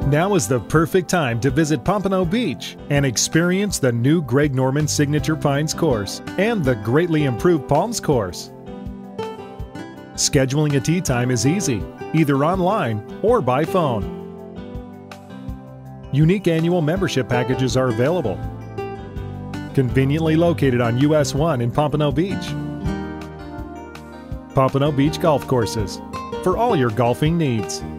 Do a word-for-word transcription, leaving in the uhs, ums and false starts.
Now is the perfect time to visit Pompano Beach and experience the new Greg Norman Signature Pines course and the greatly improved Palms course. Scheduling a tee time is easy, either online or by phone. Unique annual membership packages are available. Conveniently located on U S one in Pompano Beach. Pompano Beach Golf Courses for all your golfing needs.